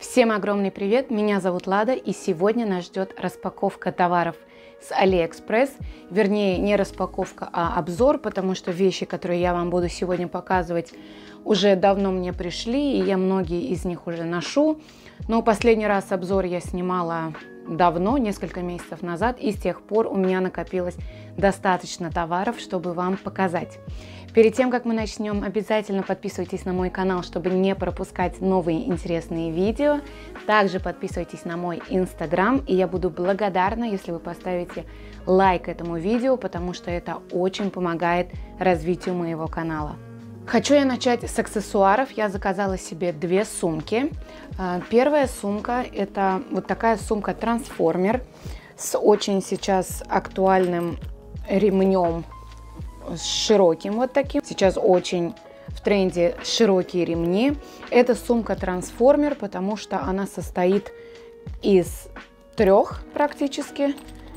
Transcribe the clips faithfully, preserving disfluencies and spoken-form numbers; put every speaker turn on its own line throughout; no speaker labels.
Всем огромный привет, меня зовут Лада, и сегодня нас ждет распаковка товаров с Алиэкспресс. Вернее, не распаковка, а обзор, потому что вещи, которые я вам буду сегодня показывать, уже давно мне пришли, и я многие из них уже ношу. Но последний раз обзор я снимала давно, несколько месяцев назад, и с тех пор у меня накопилось достаточно товаров, чтобы вам показать. Перед тем, как мы начнем, обязательно подписывайтесь на мой канал, чтобы не пропускать новые интересные видео. Также подписывайтесь на мой инстаграм, и я буду благодарна, если вы поставите лайк этому видео, потому что это очень помогает развитию моего канала. Хочу я начать с аксессуаров. Я заказала себе две сумки. Первая сумка – это вот такая сумка-трансформер с очень сейчас актуальным ремнем, с широким вот таким. Сейчас очень в тренде широкие ремни. Это сумка-трансформер, потому что она состоит из трех практически.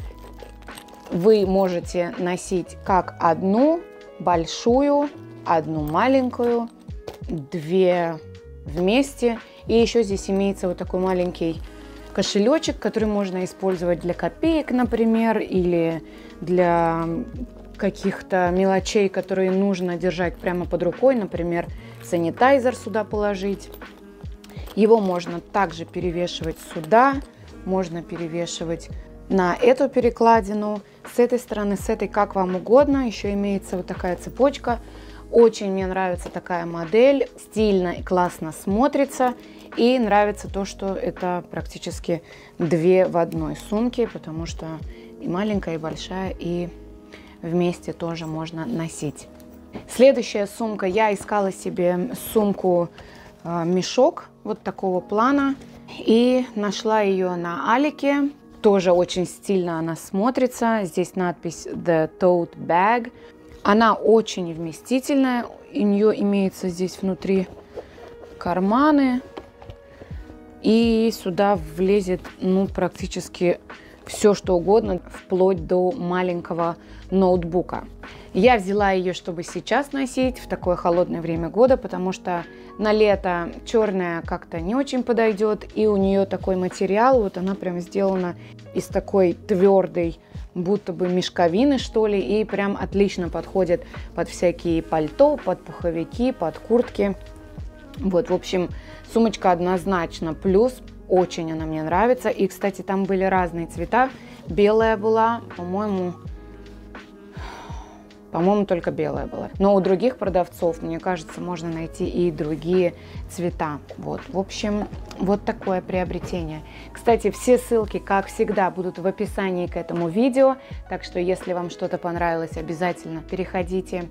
Вы можете носить как одну большую, одну маленькую, две вместе. И еще здесь имеется вот такой маленький кошелечек, который можно использовать для копеек, например, или для каких-то мелочей, которые нужно держать прямо под рукой, например, санитайзер сюда положить. Его можно также перевешивать сюда, можно перевешивать на эту перекладину, с этой стороны, с этой, как вам угодно. Еще имеется вот такая цепочка. Очень мне нравится такая модель, стильно и классно смотрится. И нравится то, что это практически две в одной сумке, потому что и маленькая, и большая, и вместе тоже можно носить. Следующая сумка. Я искала себе сумку-мешок вот такого плана и нашла ее на Алике. Тоже очень стильно она смотрится. Здесь надпись The Tote Bag. Она очень вместительная. У нее имеется здесь внутри карманы. И сюда влезет ну, практически все, что угодно, вплоть до маленького ноутбука. Я взяла ее, чтобы сейчас носить в такое холодное время года, потому что на лето черная как-то не очень подойдет. И у нее такой материал, вот она прям сделана из такой твердой, будто бы мешковины, что ли. И прям отлично подходит под всякие пальто, под пуховики, под куртки. Вот, в общем, сумочка однозначно плюс. Очень она мне нравится. И, кстати, там были разные цвета. Белая была, по-моему, по-моему, только белая была. Но у других продавцов, мне кажется, можно найти и другие цвета. Вот, в общем, вот такое приобретение. Кстати, все ссылки, как всегда, будут в описании к этому видео. Так что, если вам что-то понравилось, обязательно переходите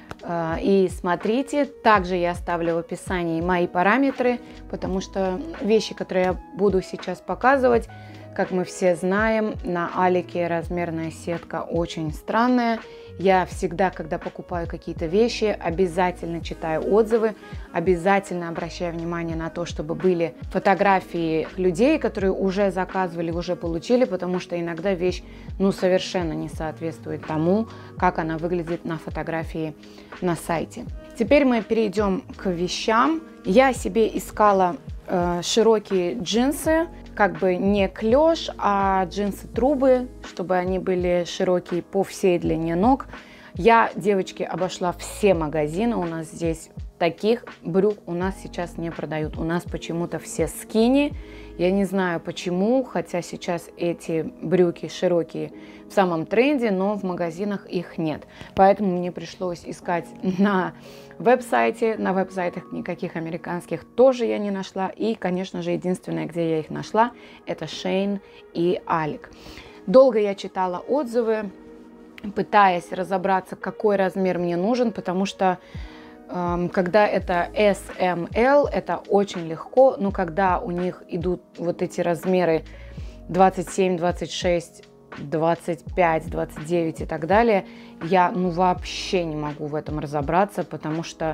и смотрите. Также я оставлю в описании мои параметры, потому что вещи, которые я буду сейчас показывать, как мы все знаем, на Алике размерная сетка очень странная. Я всегда, когда покупаю какие-то вещи, обязательно читаю отзывы, обязательно обращаю внимание на то, чтобы были фотографии людей, которые уже заказывали, уже получили, потому что иногда вещь ну, совершенно не соответствует тому, как она выглядит на фотографии на сайте. Теперь мы перейдем к вещам. Я себе искала э, широкие джинсы, как бы не клеш, а джинсы-трубы, чтобы они были широкие по всей длине ног. Я, девочки, обошла все магазины. У нас здесь таких брюк у нас сейчас не продают. У нас почему-то все скини. Я не знаю почему, хотя сейчас эти брюки широкие в самом тренде, но в магазинах их нет. Поэтому мне пришлось искать на веб-сайте. На веб-сайтах никаких американских тоже я не нашла. И, конечно же, единственное, где я их нашла, это Shein и Alik. Долго я читала отзывы, пытаясь разобраться, какой размер мне нужен, потому что когда это эс эм эл, это очень легко, но когда у них идут вот эти размеры двадцать семь, двадцать шесть, двадцать пять, двадцать девять и так далее, я ну вообще не могу в этом разобраться, потому что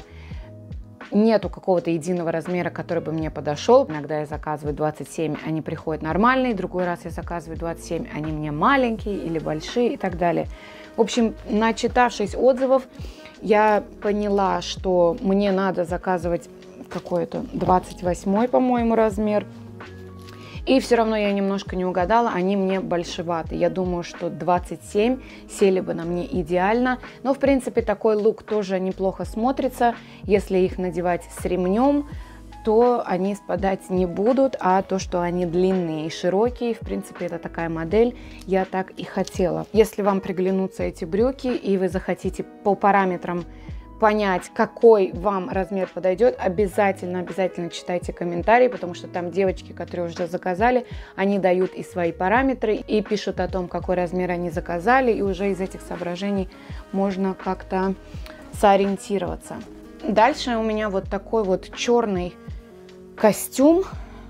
нету какого-то единого размера, который бы мне подошел. Иногда я заказываю двадцать семь, они приходят нормальные, другой раз я заказываю двадцать семь, они мне маленькие или большие и так далее. В общем, начитавшись отзывов, я поняла, что мне надо заказывать какой-то двадцать восьмой, по-моему, размер. И все равно я немножко не угадала, они мне большеваты. Я думаю, что двадцать семь сели бы на мне идеально. Но, в принципе, такой лук тоже неплохо смотрится. Если их надевать с ремнем, то они спадать не будут, а то, что они длинные и широкие, в принципе, это такая модель, я так и хотела. Если вам приглянутся эти брюки, и вы захотите по параметрам понять, какой вам размер подойдет, обязательно, обязательно читайте комментарии, потому что там девочки, которые уже заказали, они дают и свои параметры, и пишут о том, какой размер они заказали, и уже из этих соображений можно как-то сориентироваться. Дальше у меня вот такой вот черный костюм.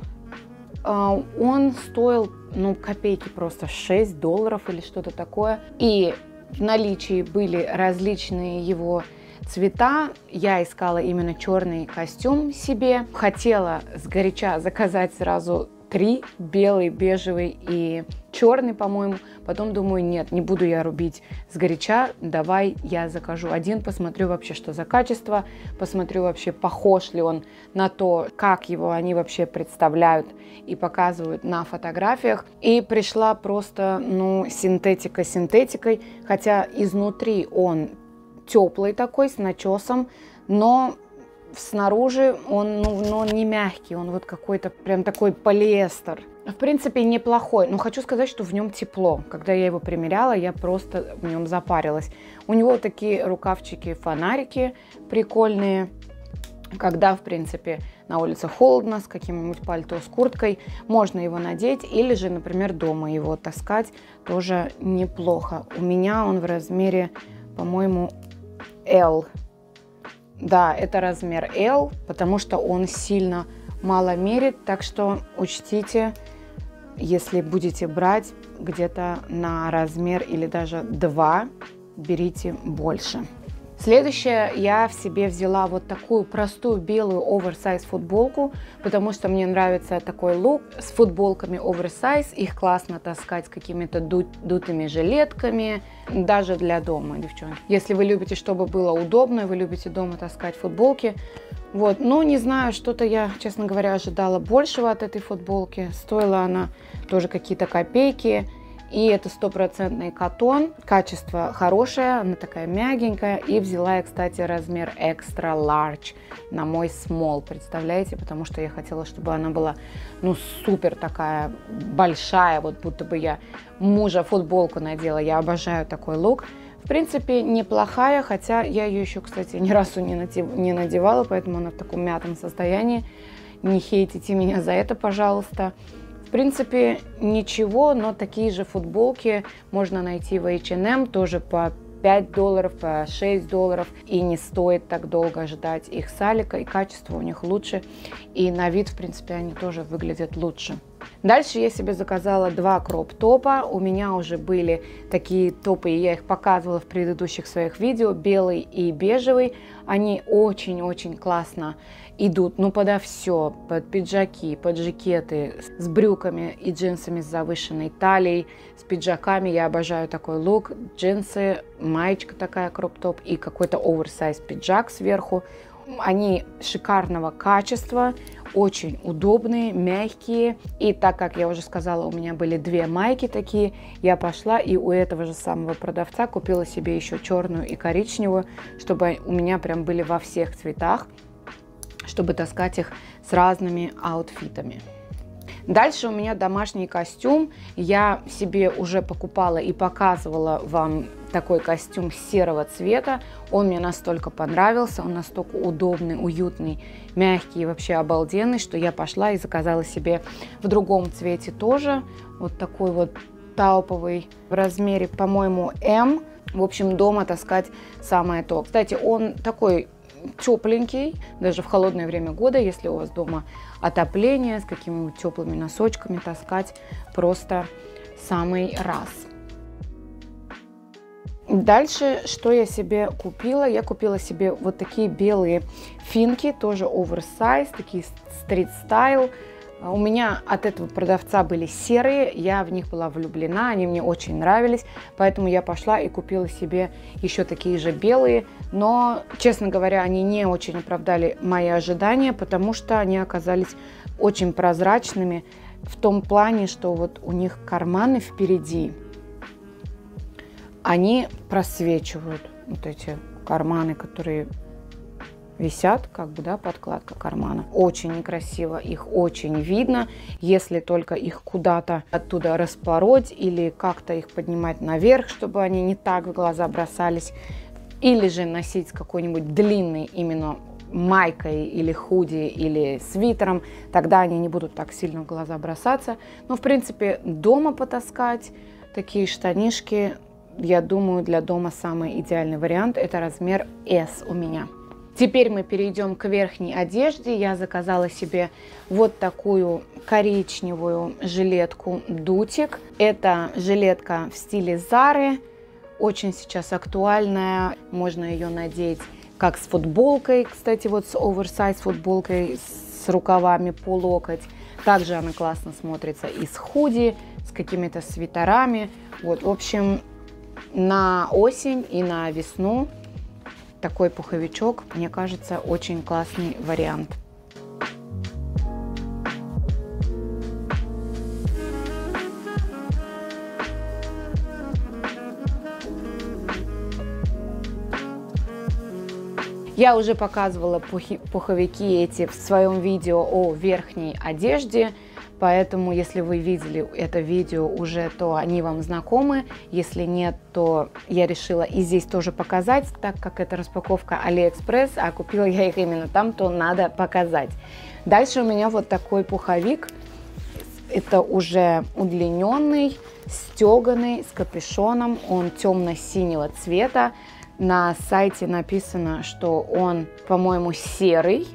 Он стоил, ну, копейки просто, шесть долларов или что-то такое. И в наличии были различные его цвета. Я искала именно черный костюм себе. Хотела сгоряча заказать сразу три: белый, бежевый и черный, по-моему. Потом думаю, нет, не буду я рубить сгоряча, давай я закажу один, посмотрю вообще, что за качество, посмотрю вообще, похож ли он на то, как его они вообще представляют и показывают на фотографиях. И пришла просто, ну, синтетика синтетикой, хотя изнутри он теплый такой, с начесом, но снаружи он, ну, ну, не мягкий, он вот какой-то прям такой полиэстер. В принципе, неплохой, но хочу сказать, что в нем тепло. Когда я его примеряла, я просто в нем запарилась. У него такие рукавчики-фонарики прикольные. Когда, в принципе, на улице холодно, с каким-нибудь пальто, с курткой, можно его надеть. Или же, например, дома его таскать тоже неплохо. У меня он в размере, по-моему, L. Да, это размер L, потому что он сильно мало мерит, так что учтите, если будете брать где-то на размер или даже два, берите больше. Следующее, я в себе взяла вот такую простую белую оверсайз футболку, потому что мне нравится такой лук с футболками оверсайз. Их классно таскать с какими-то дутыми жилетками, даже для дома, девчонки. Если вы любите, чтобы было удобно, вы любите дома таскать футболки. Вот, но не знаю, что-то я, честно говоря, ожидала большего от этой футболки. Стоила она тоже какие-то копейки. И это стопроцентный катон, качество хорошее, она такая мягенькая. И взяла я, кстати, размер extra large на мой small, представляете? Потому что я хотела, чтобы она была, ну, супер такая большая, вот будто бы я мужа футболку надела. Я обожаю такой лук. В принципе, неплохая, хотя я ее еще, кстати, ни разу не надевала, поэтому она в таком мятом состоянии. Не хейтите меня за это, пожалуйста. В принципе, ничего, но такие же футболки можно найти в эйч энд эм, тоже по пять долларов, по шесть долларов. И не стоит так долго ждать их с Алика, и качество у них лучше. И на вид, в принципе, они тоже выглядят лучше. Дальше я себе заказала два кроп-топа. У меня уже были такие топы, и я их показывала в предыдущих своих видео, белый и бежевый. Они очень-очень классно идут, ну, подо все, под пиджаки, под жакеты, с брюками и джинсами с завышенной талией, с пиджаками. Я обожаю такой лук. Джинсы, маечка такая, кроп-топ и какой-то оверсайз пиджак сверху. Они шикарного качества, очень удобные, мягкие. И так как я уже сказала, у меня были две майки такие, я пошла и у этого же самого продавца купила себе еще черную и коричневую, чтобы у меня прям были во всех цветах, чтобы таскать их с разными аутфитами. Дальше у меня домашний костюм. Я себе уже покупала и показывала вам такой костюм серого цвета. Он мне настолько понравился, он настолько удобный, уютный, мягкий и вообще обалденный, что я пошла и заказала себе в другом цвете тоже. Вот такой вот тауповый в размере, по-моему, эм. В общем, дома таскать самое то. Кстати, он такой тепленький, даже в холодное время года, если у вас дома отопление, с какими-нибудь теплыми носочками таскать просто самый раз. Дальше, что я себе купила? Я купила себе вот такие белые финки, тоже оверсайз, такие стрит-стайл. У меня от этого продавца были серые, я в них была влюблена, они мне очень нравились, поэтому я пошла и купила себе еще такие же белые, но, честно говоря, они не очень оправдали мои ожидания, потому что они оказались очень прозрачными, в том плане, что вот у них карманы впереди, они просвечивают, вот эти карманы, которые висят, как бы, да, подкладка кармана. Очень некрасиво, их очень видно, если только их куда-то оттуда распороть или как-то их поднимать наверх, чтобы они не так в глаза бросались, или же носить какой-нибудь длинный именно майкой или худи или свитером, тогда они не будут так сильно в глаза бросаться. Но, в принципе, дома потаскать такие штанишки, я думаю, для дома самый идеальный вариант. Это размер эс у меня. Теперь мы перейдем к верхней одежде. Я заказала себе вот такую коричневую жилетку дутик. Это жилетка в стиле Зары. Очень сейчас актуальная. Можно ее надеть как с футболкой. Кстати, вот с оверсайз футболкой с рукавами по локоть. Также она классно смотрится и с худи, с какими-то свитерами. Вот, в общем, на осень и на весну такой пуховичок, мне кажется, очень классный вариант. Я уже показывала пуховики эти в своем видео о верхней одежде, поэтому если вы видели это видео уже, то они вам знакомы. Если нет, то я решила и здесь тоже показать, так как это распаковка Алиэкспресс, а купила я их именно там, то надо показать. Дальше у меня вот такой пуховик. Это уже удлиненный, стеганый, с капюшоном. Он темно-синего цвета. На сайте написано, что он, по-моему, серый,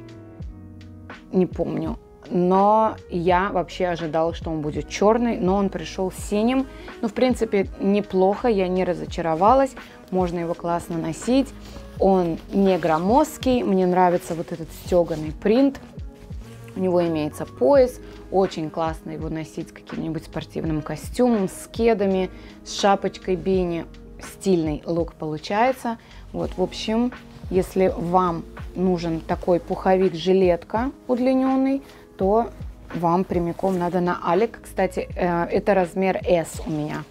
не помню, но я вообще ожидала, что он будет черный, но он пришел синим. Ну, в принципе, неплохо, я не разочаровалась, можно его классно носить. Он не громоздкий, мне нравится вот этот стеганый принт, у него имеется пояс, очень классно его носить с каким-нибудь спортивным костюмом, с кедами, с шапочкой бини. Стильный лук получается. Вот, в общем, если вам нужен такой пуховик-жилетка удлиненный, то вам прямиком надо на Алик. Кстати, это размер эс у меня.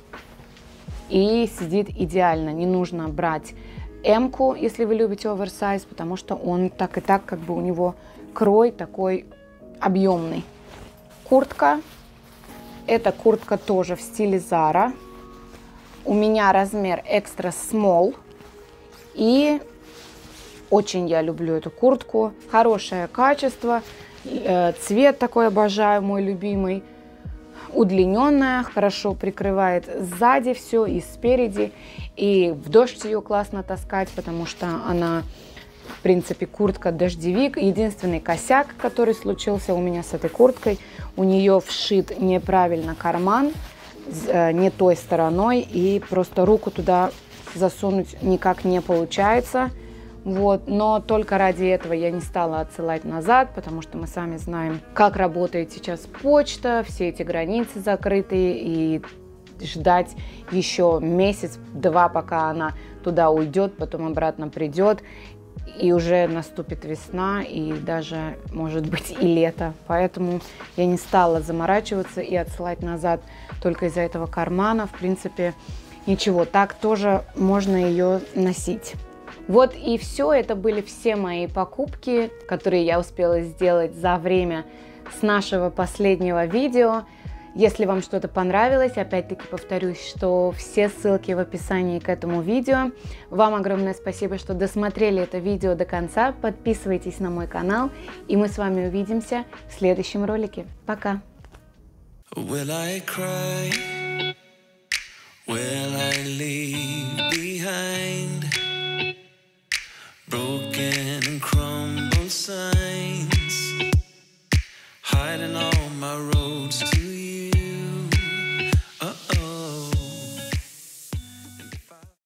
И сидит идеально. Не нужно брать эм-ку, если вы любите оверсайз, потому что он так и так, как бы у него крой такой объемный. Куртка. Эта куртка тоже в стиле Zara. У меня размер экстра смол, и очень я люблю эту куртку. Хорошее качество, цвет такой обожаю, мой любимый. Удлиненная, хорошо прикрывает сзади все и спереди. И в дождь ее классно таскать, потому что она, в принципе, куртка-дождевик. Единственный косяк, который случился у меня с этой курткой, у нее вшит неправильно карман, не той стороной, и просто руку туда засунуть никак не получается. Вот. Но только ради этого я не стала отсылать назад, потому что мы сами знаем, как работает сейчас почта, все эти границы закрытые, и ждать еще месяц-два, пока она туда уйдет, потом обратно придет, и уже наступит весна, и даже, может быть, и лето. Поэтому я не стала заморачиваться и отсылать назад только из-за этого кармана. В принципе, ничего, так тоже можно ее носить. Вот и все, это были все мои покупки, которые я успела сделать за время с нашего последнего видео. Если вам что-то понравилось, опять-таки повторюсь, что все ссылки в описании к этому видео. Вам огромное спасибо, что досмотрели это видео до конца. Подписывайтесь на мой канал, и мы с вами увидимся в следующем ролике. Пока! Will I cry? Will I leave behind